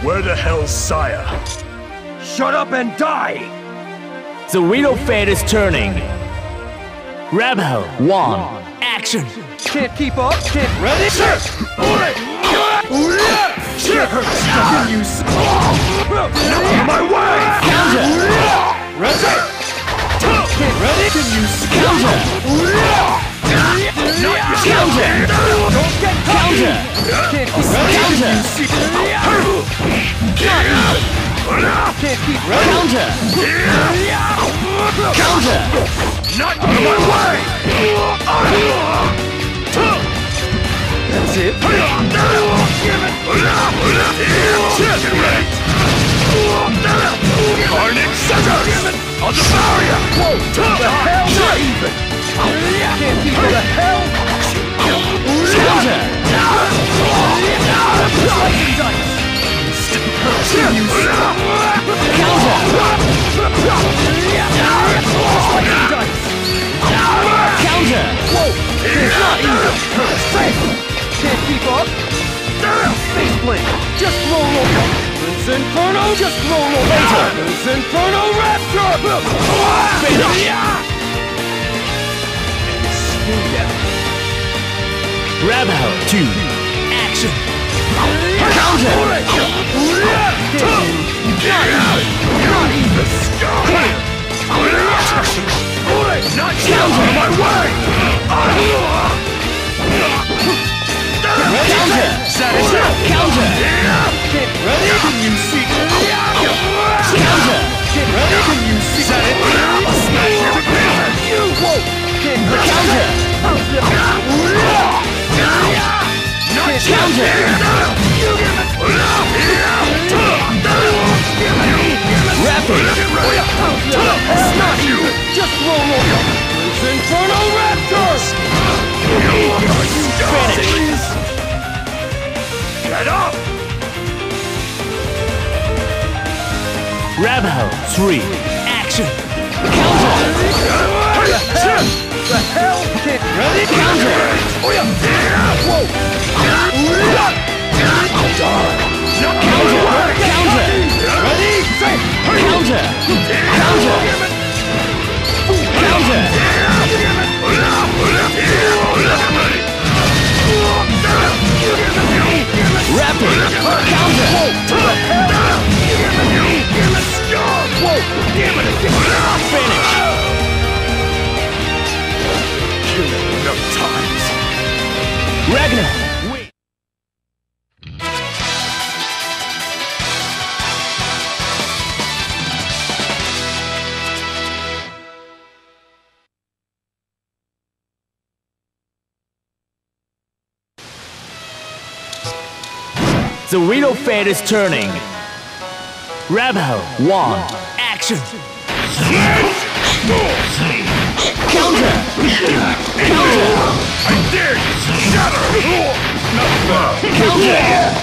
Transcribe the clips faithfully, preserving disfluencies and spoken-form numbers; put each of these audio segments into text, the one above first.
Where the hell's Saya? Shut up and die! The wheel of fate is turning. Rebel one. Action. Can't keep up. Can't ready. Shit! Shit hurts. Can you see? Out of my way! Counter. Ready? Can't ready? Can you see? Counter. Counter. Don't get Counter. Can't keep ready. Can you see? Can't keep ready. Counter. Counter. Not out of my way! That's it. Carnage Scissors! I'll devour you! Whoa! The hell? Not even! Can't keep the hell? Counter. Slice and dice! Can you see? Counter. Slice and dice! Counter. Whoa! It's not even! Can't keep up! Face blade! Just roll over! Prince Inferno! Just roll over! Prince Inferno Raptor! Rebel two. Action. Counter. Not even! Not counter my way! Counter. Counter. Get ready! Can you see? Counter. Get ready! Can you see? Set it! I'll smash you to pieces! You won't! Get ready! Counter. Not Counter. Rapid. It's not you! Just roll over! Prince Inferno Raptor! Finish. Get up! Rebel three. Action. Counter. The hell? Get ready? Counter. Whoa! Counter. Counter. Ready? Say! Counter. Counter. Counter. Rapid. Counter. Finish. Enough times. Ragnar. Win. The wheel of fate is turning. Rebel one. Action. Counter. Counter. I dare you! Shatter! Not bad! Counter.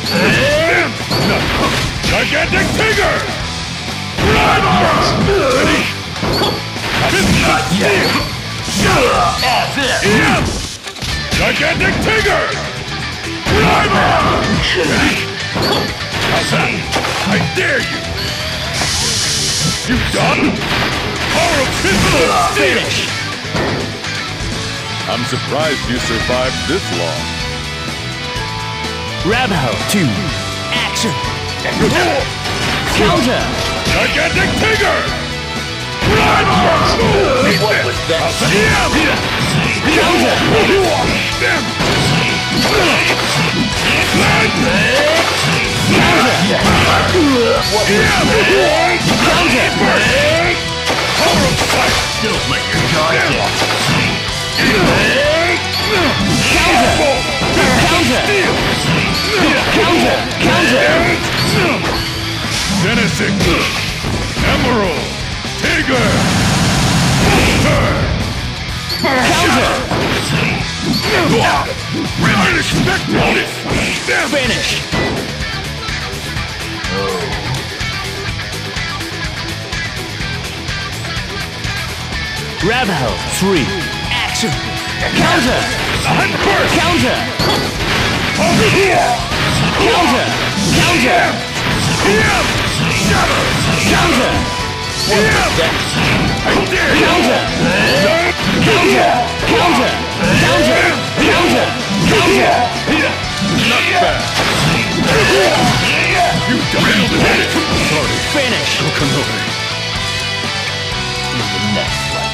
Gigantic Tiger! Ready? Fist not steel! Yeah. Gigantic Tiger! Ready? How's that? I dare you! You done? Power of pistol steel! Finish. I'm surprised you survived this long. Rebel two. Action. Counter. Gigantic Tiger! What was that? Counter. Damn! Power of sight! Don't let your guard down. Counter! Counter. Counter. Counter. Genesis! Emerald! Tiger! Counter. Finish! Finish! Finish. Rebel three. Action. Counter. I'm first! Counter. Over here! Counter. Counter. Shatter! Counter! Counter! Counter! Counter! Counter! Counter! Counter! Counter! Not bad! You don't hit it! Sorry. Finish! Kokonori. In the next fight.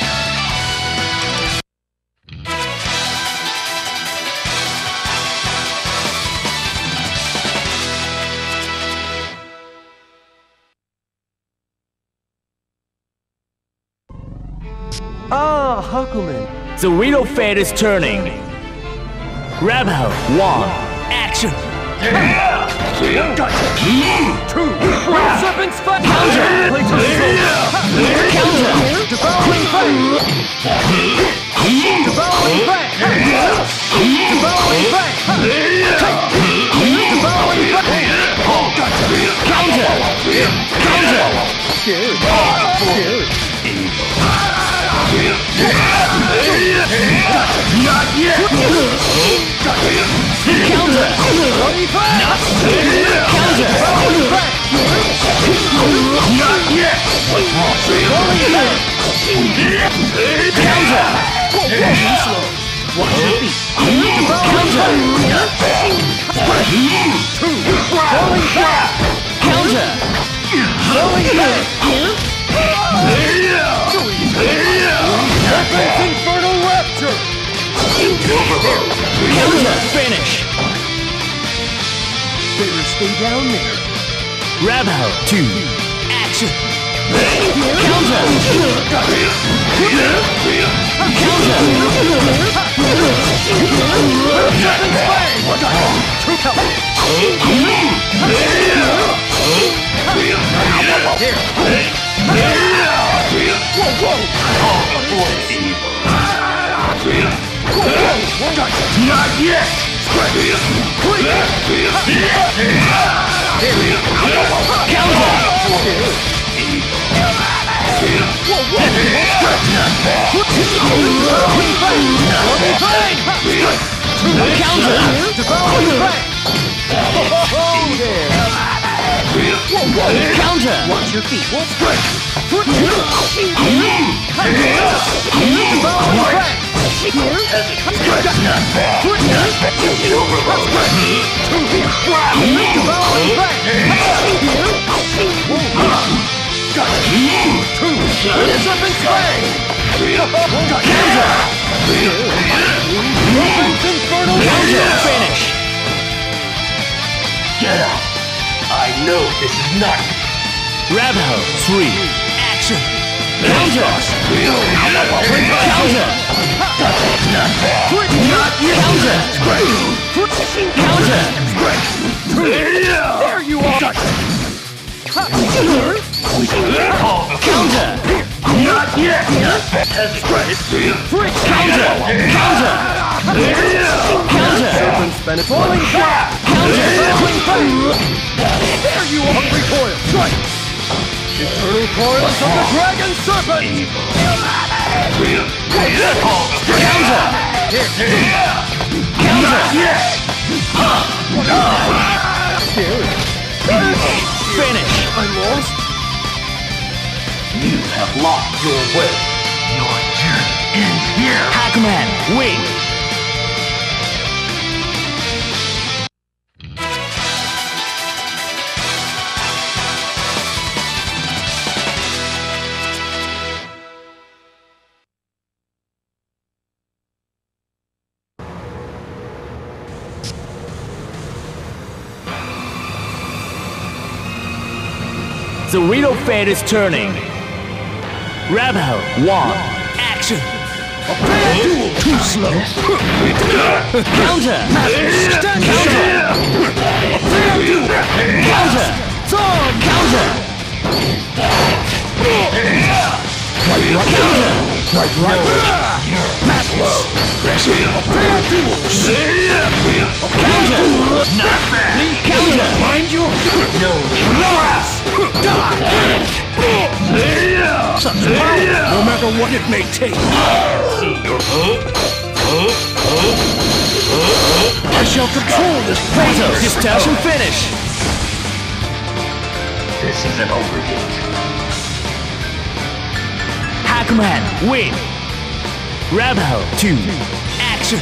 Ah, Hakumen. The wheel of fate is turning. Rebel one. Action! Two. Serpent's foot. Counter! Play to the Counter! Devouring fang. Devouring fang. Devouring fang. Devouring fang. Counter! Counter! Scared. Scared. Not yet! Counter! Devouring fang. Counter! Not yet! Counter! Watch your feet. Counter! Two. Falling back. Counter! Falling back. Serpent's infernal rapture. Counter! Finish! Better stay down there. Rebel two. Action! Counter! Counter! Serpent's fang. True color. Whoa, whoa. Not yet! Counter! Counter! Watch your feet. Finish! Get up! I know this is not... Rebel three. Action! Counter! Counter! Counter! Counter! There you are. Counter! Not yet! Counter! Counter! Counter! Serpent's been falling back. Counter! There you are. Hungry coil. Strike. Eternal coils of the dragon serpent. Counter! Counter! Finish! I'm lost. You have lost your way. Your journey ends here. Hackman, win! The wheel of fate is turning. Rebel one. Action! Duel too slow. Counter! Counter! Counter! Right, right. Matchless. Counter! Not bad. Counter! Mind you. No. Such power, no matter what it may take. See your I shall control this Fatal process. distortion finish! This isn't over yet. Hackman, win! Rebel two, action!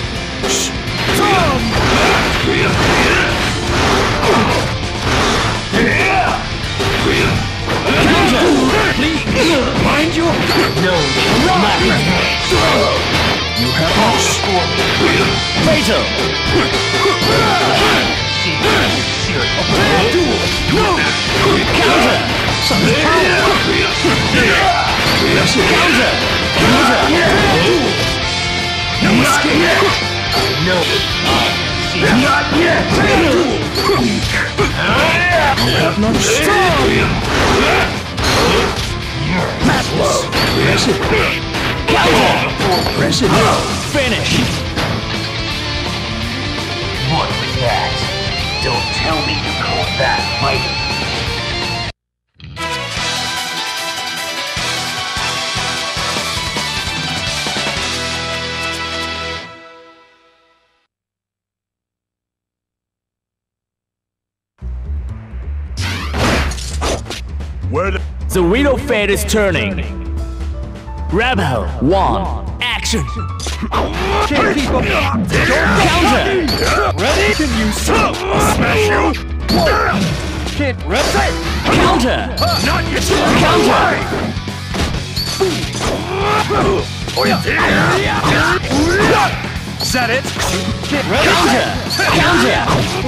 Counter! Please! Mind you! No, Not you have all scored. Fatal! Counter! Counter! No escape. No. Not yet! You have not strong. Madness! Press it. Counter! Press it. Finish! What was that? Don't tell me you call that fighting. Where the... The wheel of fate is turning. Rebel one, action! Can't keep up. Counter! Ready? Can you stop? Smash you! Can't ready? Counter! Not yet! Counter! Oh yeah! Is that it? Can't Counter! Counter!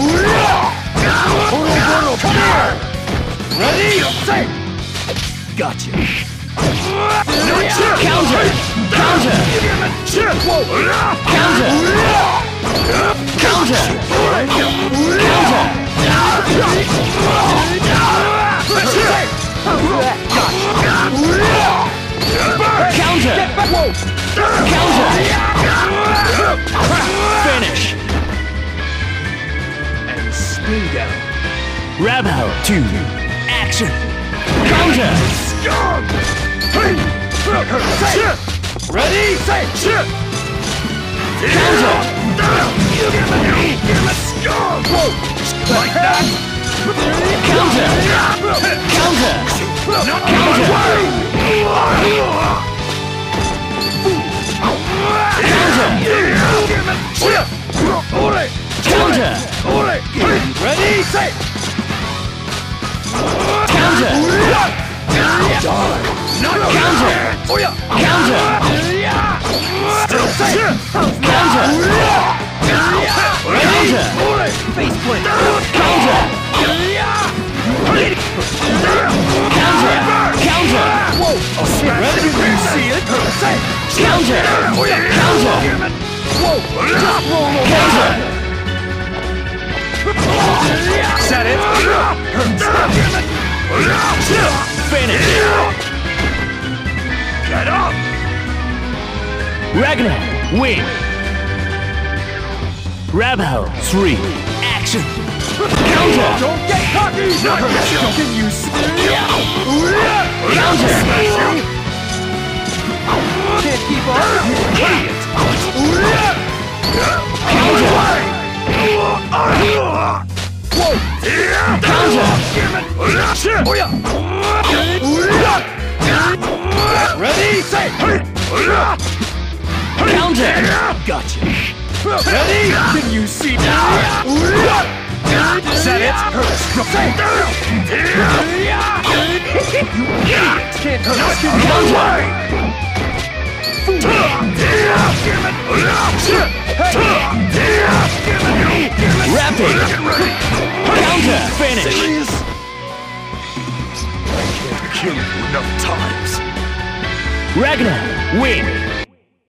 ready? Say. Gotcha. Counter! Counter! Counter! Counter! Counter! Counter! Finish! And stay down. Rebel two, action! Counter! Ready? Say. Counter! Like that. Counter! Counter! Counter! Counter! Ready? Say. Counter! Counter! Counter! Still say. Counter! Counter! Face plant. Counter! Counter! Counter! Whoa. Ready? Can you see it? Say. Counter! Counter! Whoa. Just roll over. Counter! Is that it? Finish! Get up! Ragnar, win! Rebel three, action! Counter! Don't get cocky! Can you see? Counter! Can't keep up? Idiot! Counter! Whoa! Counter! Ready? Say! Counter! Gotcha! Ready? Can you see now? Is that it? Say! You idiot! Can't just get Rapid! Counter! Finish! Kill you enough times. Ragnar, win!